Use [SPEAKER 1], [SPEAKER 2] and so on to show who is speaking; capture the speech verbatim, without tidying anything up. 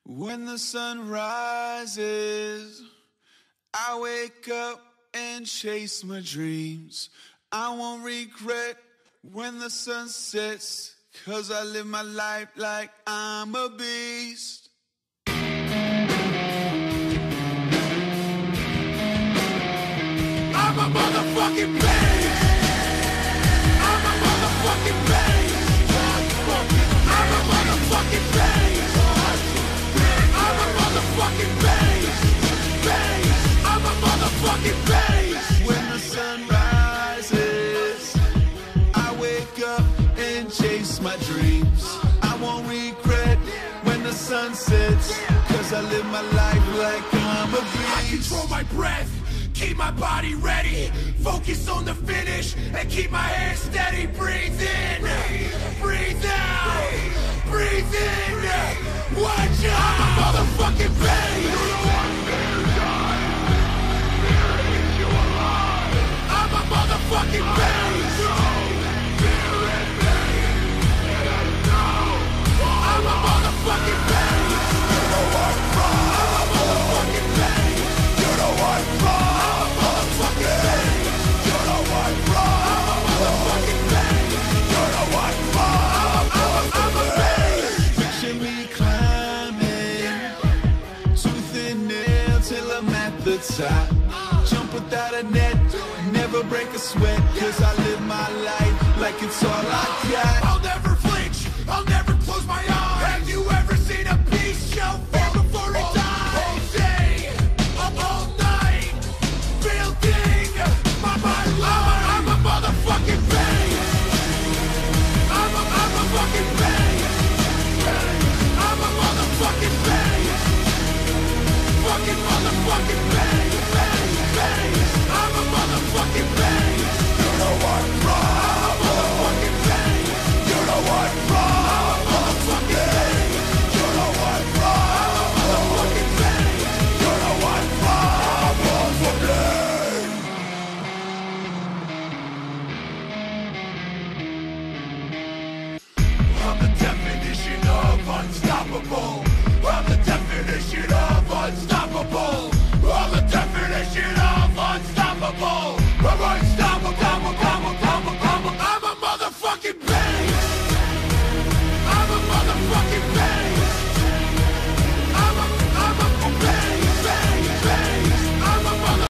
[SPEAKER 1] When the sun rises, I wake up and chase my dreams. I won't regret when the sun sets, 'cause I live my life like I'm a beast. I'm a motherfucking beast. I'm a motherfucking beast. I'm a motherfucking beast. I'm a motherfucking beast. I'm a motherfucking beast. When the sun rises, I wake up and chase my dreams. I won't regret when the sun sets, 'cause I live my life like I'm a beast.
[SPEAKER 2] I control my breath, keep my body ready, focus on the finish, and keep my head steady. Breathe in, breathe out, breathe in. Watch out! I'm a motherfucking beast. I'm a motherfucking beast. I'm a motherfucking beast. You know what's wrong? I'm a motherfucking beast. You know what's wrong? I'm a motherfucking beast. You know what's wrong? I'm a motherfucking beast. You know what's wrong? I'm a, I'm a beast.
[SPEAKER 1] Picture me climbing, tooth and nail till I'm at the top. Jump without a net, never break a sweat, 'cause I live my life like it's all I got.
[SPEAKER 2] I'll never flinch, I'll never close my eyes. Have you ever seen a beast show fear before it dies? All day, all night, building my, my life. I'm a motherfucking beast. I'm a, I'm a fucking beast. I'm a motherfucking beast. Fucking motherfucking beast. I'm a motherfucking beast. You know what's wrong? I'm a motherfucking beast. You know what's wrong? I'm a motherfucking beast. You know what's wrong? I'm a motherfucking beast. You know what's wrong? I'm a motherfucking I'm the definition of unstoppable. I'm the definition of unstoppable. I'm the definition of unstoppable.